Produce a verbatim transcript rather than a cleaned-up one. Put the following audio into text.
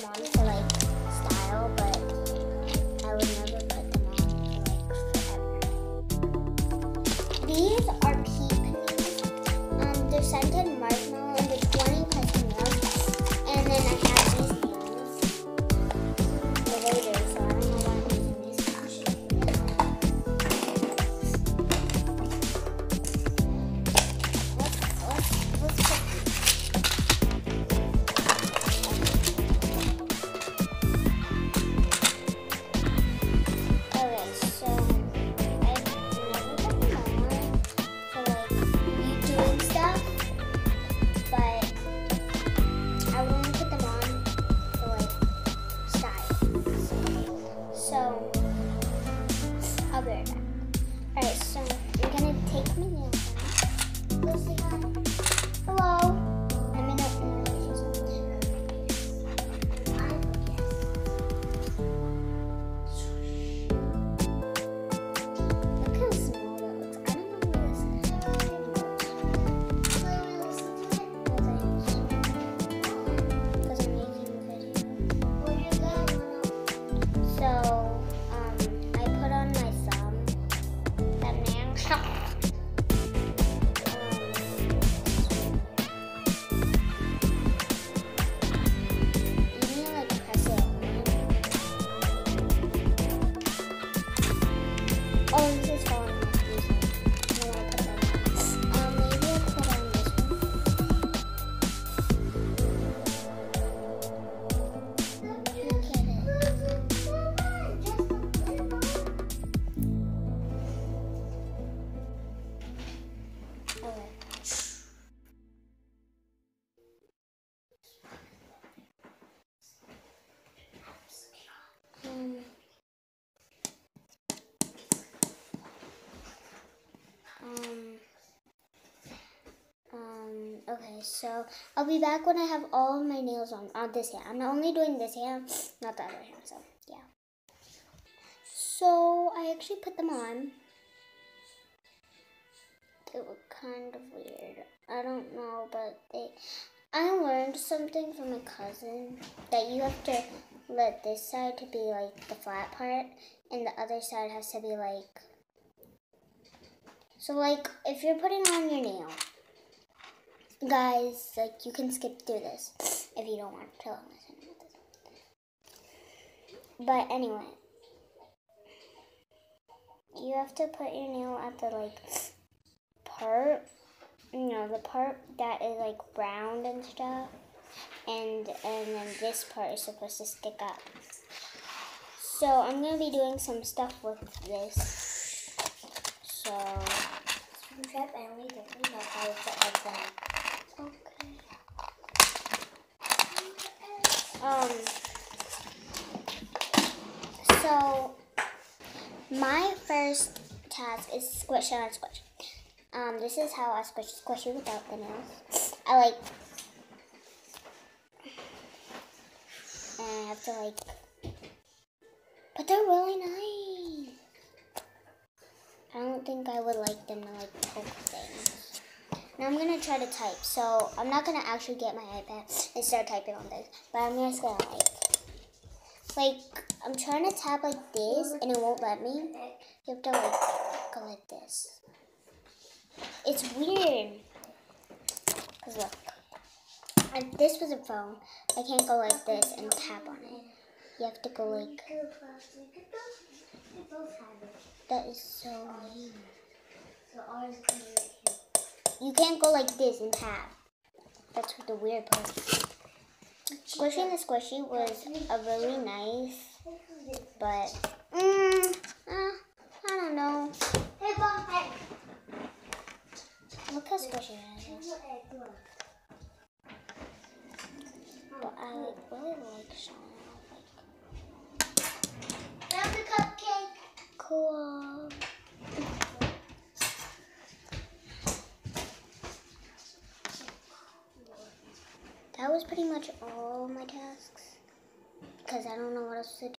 them on for like style, but I would never put them on for like forever. These are Peep nails. Um, they're scented marshmallow and they're twenty peso nails. And then I have these nails. They're later, so I don't know why I'm using these. Let's, let's, let's put these. Okay, so I've never put them on for like you doing stuff, but I want to put them on for like style. So I'll be right back. Alright, so you're gonna take my nails out. Go say hi. Hello. Let me know if you have issues. I yes. Look how small that looks. I don't know where this is. Because I'm making a video. So, um, I put on my thumb. That man. You need to like press it on. Oh, this is falling off. Easy. I want to put that on. Um, maybe I'll put on this one. Look at it. Okay. Um, um, um, okay, so I'll be back when I have all of my nails on, on this hand. I'm only doing this hand, not the other hand, so yeah. So I actually put them on. They were kind of weird. I don't know, but they, I learned something from my cousin that you have to let this side to be like the flat part and the other side has to be like, so like if you're putting on your nail, guys, like you can skip through this if you don't want to listen to this. But anyway, you have to put your nail at the like part, you know, the part that is like round and stuff, and and then this part is supposed to stick up. So I'm gonna be doing some stuff with this. So trip and we didn't know how to put that. Okay. Um. So my first task is squish and unsquish. Um, this is how I squish squishy without the nails. I like, and I have to like, but they're really nice. I don't think I would like them to like poke things. Now I'm gonna try to type. So I'm not gonna actually get my iPad and start typing on this, but I'm just gonna like, like I'm trying to tap like this and it won't let me. You have to like go like this. It's weird. Cause look, if this was a phone, I can't go like this and tap on it. You have to go like. That is so mean. You can't go like this and tap. That's the weird part. Squishing the squishy was a really nice, but mm, uh, I don't know. Look how squishy it is. But I like, really like showing off. Like, the cupcake. Cool. That was pretty much all my tasks because I don't know what else to do.